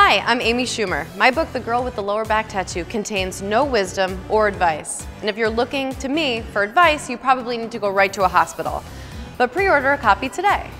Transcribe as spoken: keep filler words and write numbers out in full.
Hi, I'm Amy Schumer. My book, The Girl with the Lower Back Tattoo, contains no wisdom or advice. And if you're looking to me for advice, you probably need to go right to a hospital. But pre-order a copy today.